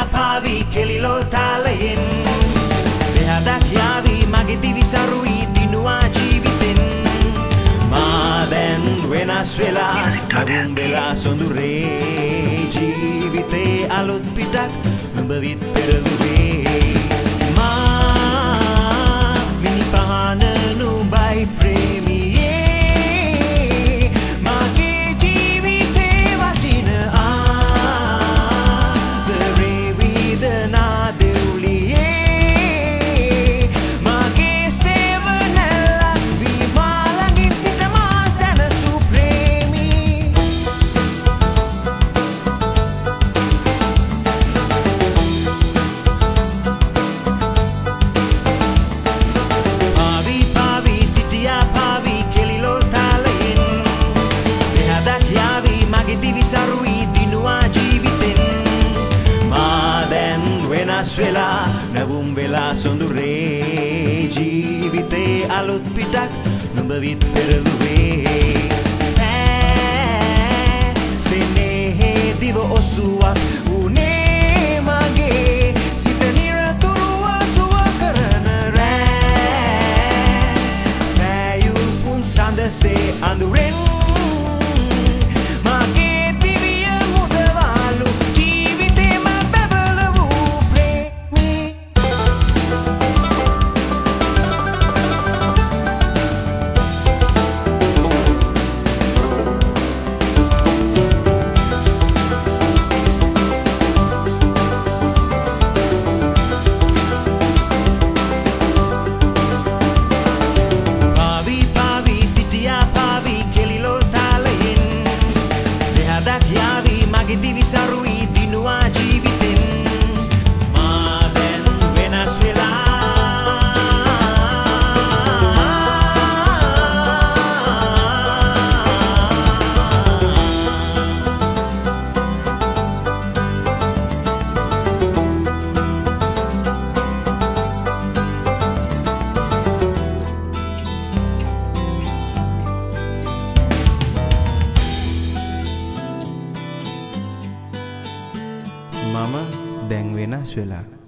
පාවි කෙලිලොල් තාලයෙන් දෙහදක් යාවි මගේ දිවිසරුයි දිනුවා ජීවිතෙන් මා දැන් වෙනස් වෙලා නවුම් වෙලා සොඳුරේ ජීවිතේ අලුත් පිටක් නුඹ විත් පෙරළුවේ මා මිනි පහන නුඹයි ප්‍රේමියේ මගේ ජීවිතේ වටින ආදරේ වේදනා දෙව්ලියේ මගේ සේවනලා විමාලකින් සිට මා සැනසූ ප්‍රේමී පාවි පාවි සිටියා පාවි කෙලිලොල් තාලයෙන් දෙහදක් යාවි මගේ දිවිසරුයි දිනුවා ජීවිතෙන් මා දැන් වෙනස් වෙලා නැවුම් වෙලා සොඳුරේ ජීවිතේ අලුත් පිටක් නුඹ විත් පෙරළුවේ සෙනෙහේ දිව ඔසුවක් උනේ මගේ සිත නිරතුරුව සුව කරන රෑ පැයුපුන් සඳසේ අඳුරෙන් මගේ දිවිය මුදවාලු ජීවිතේම බැබලවූ ප්‍රේමී පාවි පාවි සිටියා පාවි කෙලිලොල් තාලයෙන් දෙහදක් යාවි මගේ දිවිසරුයි දිනුවා ජීවිතෙන් මා දැන් වෙනස් මම දැන් වෙනස් වෙලා